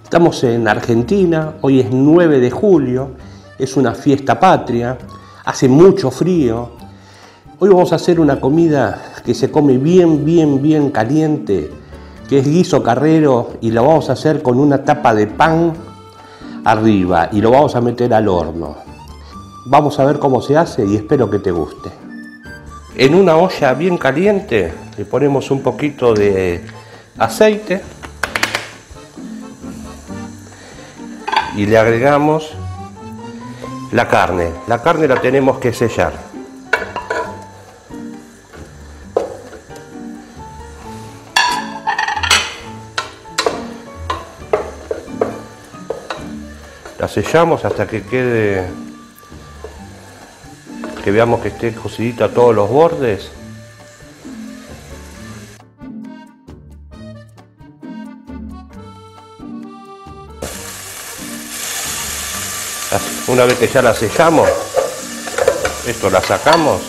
Estamos en Argentina, hoy es 9 de julio, es una fiesta patria, hace mucho frío. Hoy vamos a hacer una comida que se come bien caliente, que es guiso carrero, y lo vamos a hacer con una tapa de pan arriba y lo vamos a meter al horno. Vamos a ver cómo se hace y espero que te guste. En una olla bien caliente le ponemos un poquito de aceite y le agregamos la carne. La carne la tenemos que sellar. La sellamos hasta que quede, que veamos que esté cocidita a todos los bordes. Una vez que ya la sellamos, esto la sacamos.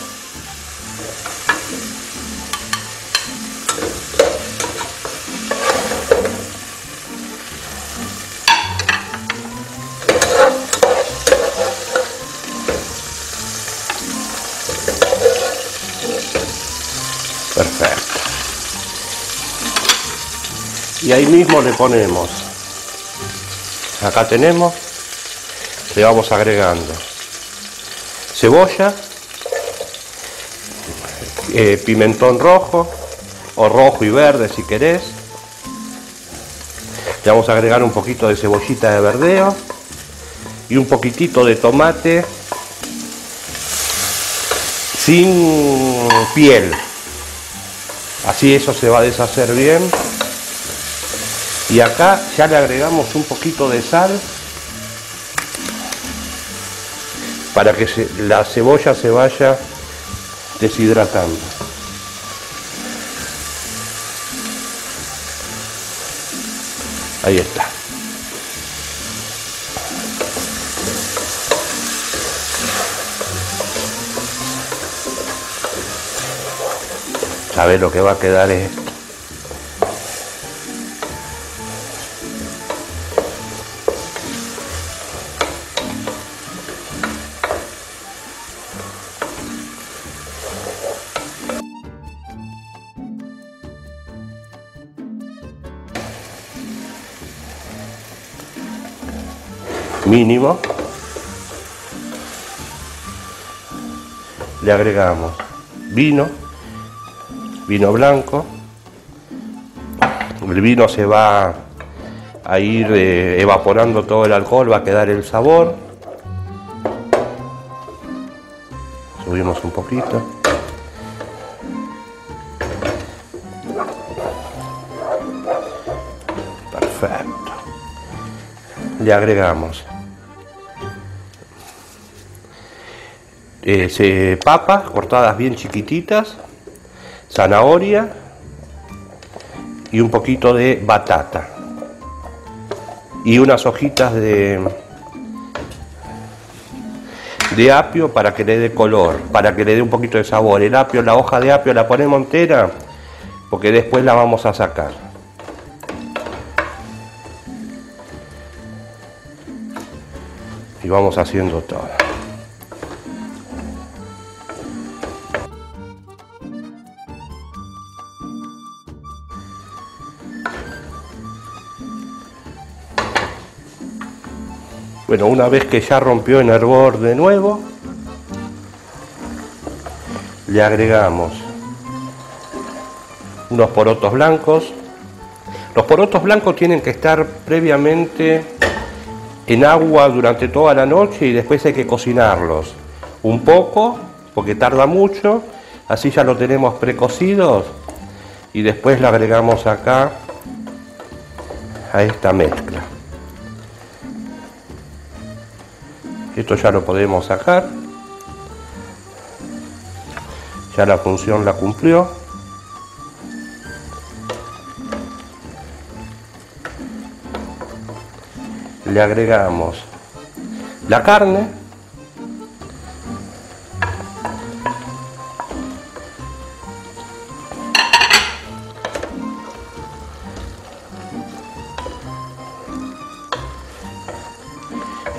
Perfecto. Y ahí mismo le ponemos, acá tenemos, le vamos agregando cebolla, pimentón rojo o rojo y verde si querés. Le vamos a agregar un poquito de cebollita de verdeo y un poquitito de tomate sin piel. Así eso se va a deshacer bien. Y acá ya le agregamos un poquito de sal para que la cebolla se vaya deshidratando. Ahí está. ¿Sabés lo que va a quedar esto? Mínimo. Le agregamos vino blanco. El vino se va a ir evaporando todo el alcohol, va a quedar el sabor. Subimos un poquito. Perfecto. Le agregamos papas cortadas bien chiquititas, zanahoria y un poquito de batata y unas hojitas de apio para que le dé color, para que le dé un poquito de sabor. El apio, la hoja de apio la ponemos entera porque después la vamos a sacar. Y vamos haciendo todo. Bueno, una vez que ya rompió en hervor de nuevo, le agregamos unos porotos blancos. Los porotos blancos tienen que estar previamente en agua durante toda la noche y después hay que cocinarlos un poco porque tarda mucho. Así ya lo tenemos precocidos y después le agregamos acá a esta mezcla. Esto ya lo podemos sacar. Ya la función la cumplió. Le agregamos la carne.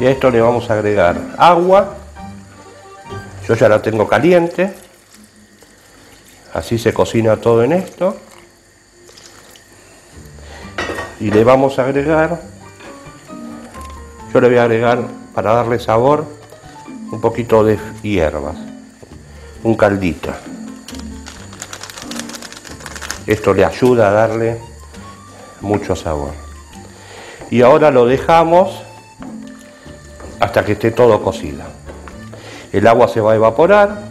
Y a esto le vamos a agregar agua. Yo ya la tengo caliente. Así se cocina todo en esto. Y le vamos a agregar, yo le voy a agregar para darle sabor un poquito de hierbas, un caldito. Esto le ayuda a darle mucho sabor. Y ahora lo dejamos hasta que esté todo cocido. El agua se va a evaporar.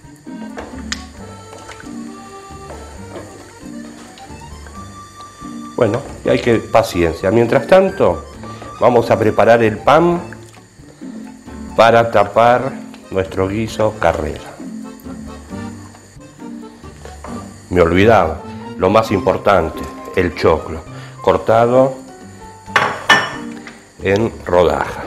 Bueno, y hay que paciencia. Mientras tanto, vamos a preparar el pan para tapar nuestro guiso Carrera. Me olvidaba, lo más importante, el choclo, cortado en rodajas.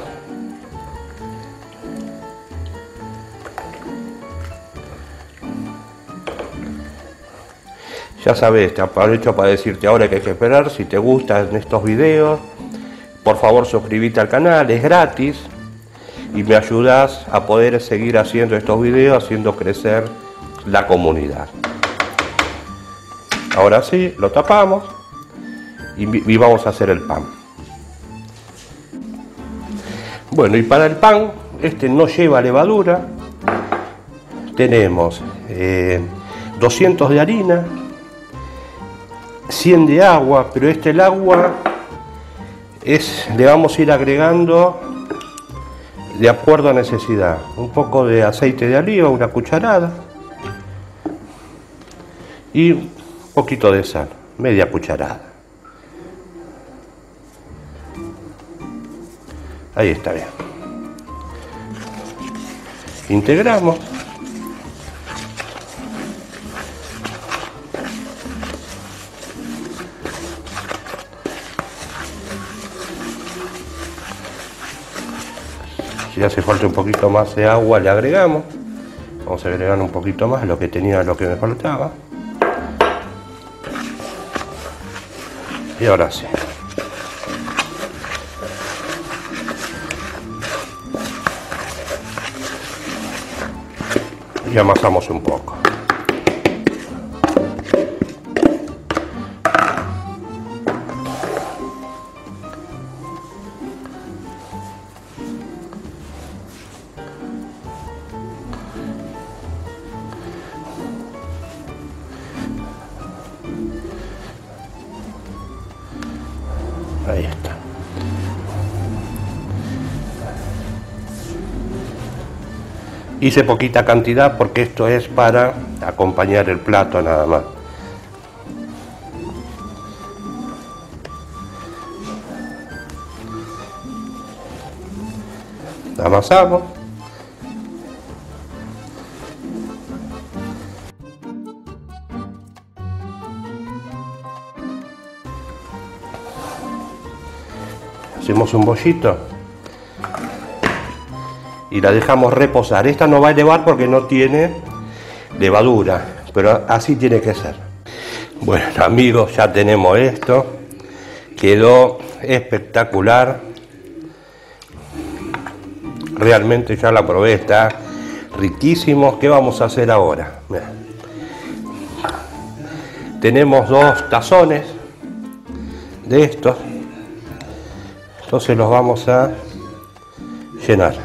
Ya sabes, te aprovecho para decirte ahora que hay que esperar. Si te gustan estos videos, por favor suscríbete al canal, es gratis y me ayudas a poder seguir haciendo estos videos, haciendo crecer la comunidad. Ahora sí, lo tapamos y vamos a hacer el pan. Bueno, y para el pan, este no lleva levadura. Tenemos 200 de harina, 100 de agua, pero el agua le vamos a ir agregando de acuerdo a necesidad. Un poco de aceite de oliva, una cucharada, y un poquito de sal, media cucharada. Ahí está bien. Integramos. Si hace falta un poquito más de agua, le agregamos. Vamos a agregar un poquito más, lo que me faltaba. Y ahora sí. Y amasamos un poco. Ahí está. Hice poquita cantidad porque esto es para acompañar el plato nada más. Amasamos. Hacemos un bollito y la dejamos reposar. Esta no va a elevar porque no tiene levadura, pero así tiene que ser. Bueno, amigos, ya tenemos esto. Quedó espectacular. Realmente ya la probé, está riquísimo. ¿Qué vamos a hacer ahora? Mirá. Tenemos 2 tazones de estos. Entonces los vamos a llenar.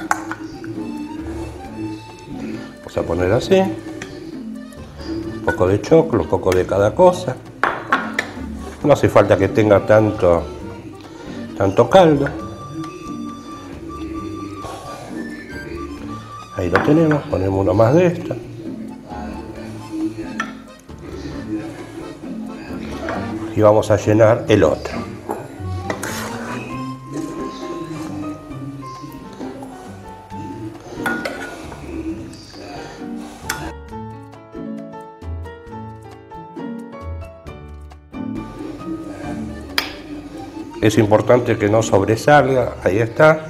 Vamos a poner así. Un poco de choclo, un poco de cada cosa. No hace falta que tenga tanto caldo. Ahí lo tenemos, ponemos uno más de esto. Y vamos a llenar el otro. Es importante que no sobresalga, ahí está.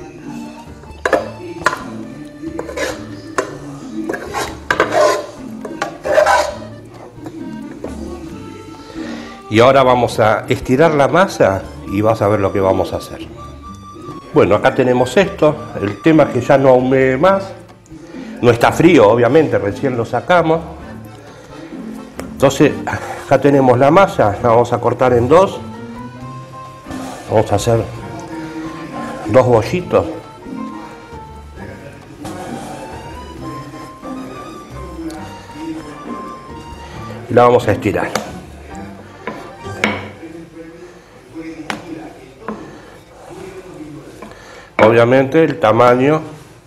Y ahora vamos a estirar la masa y vas a ver lo que vamos a hacer. Bueno, acá tenemos esto. El tema es que ya no ahumé más. No está frío, obviamente, recién lo sacamos. Entonces, acá tenemos la masa, la vamos a cortar en dos. Vamos a hacer dos bollitos. Y la vamos a estirar. Obviamente el tamaño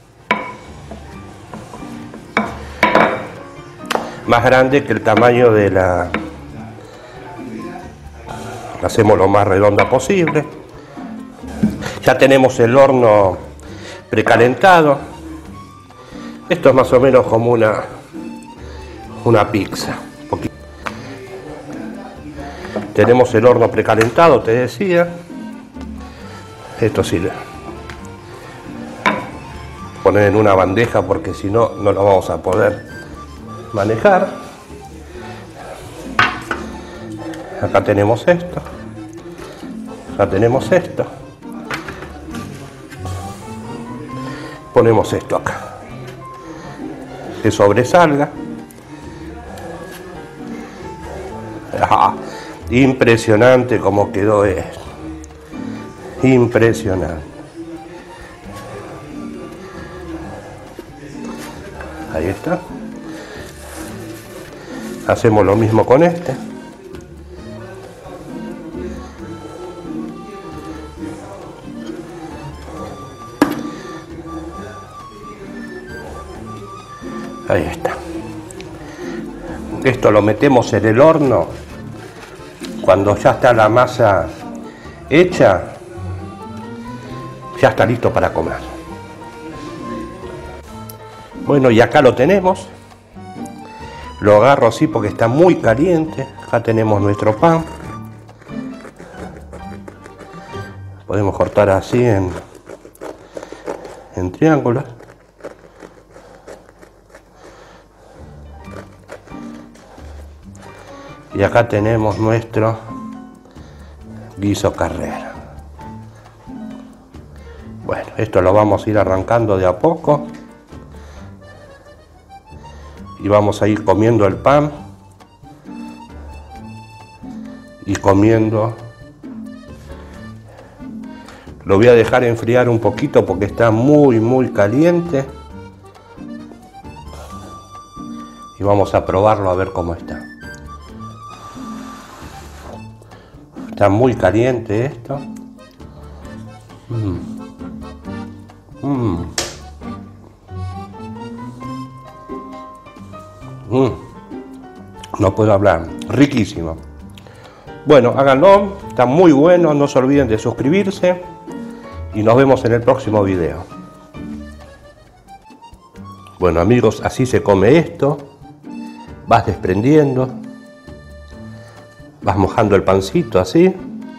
más grande que el tamaño de la hacemos lo más redonda posible. Ya tenemos el horno precalentado. Esto es más o menos como una pizza. Tenemos el horno precalentado, te decía. Esto sí, poner en una bandeja porque si no, no lo vamos a poder manejar. Acá tenemos esto. Acá tenemos esto. Ponemos esto acá. Que sobresalga. ¡Ah! Impresionante como quedó esto. Impresionante. Ahí está. Hacemos lo mismo con este. Ahí está. Esto lo metemos en el horno. Cuando ya está la masa hecha, ya está listo para comer. Bueno, y acá lo tenemos. Lo agarro así porque está muy caliente. Acá tenemos nuestro pan. Podemos cortar así en triángulos. Y acá tenemos nuestro guiso Carrera. Bueno, esto lo vamos a ir arrancando de a poco. Y vamos a ir comiendo el pan. Y comiendo. Lo voy a dejar enfriar un poquito porque está muy caliente. Y vamos a probarlo a ver cómo está. Está muy caliente esto. No puedo hablar. Riquísimo. Bueno, háganlo. Está muy bueno. No se olviden de suscribirse. Y nos vemos en el próximo video. Bueno, amigos, así se come esto. Vas desprendiendo. Vas mojando el pancito así.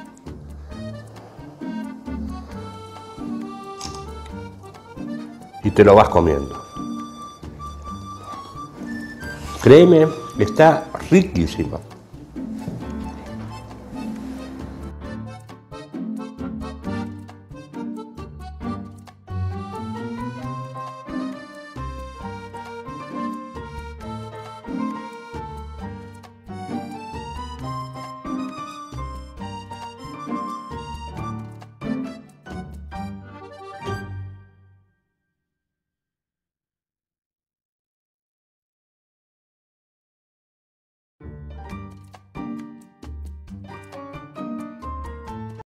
Y te lo vas comiendo. Créeme, está riquísimo.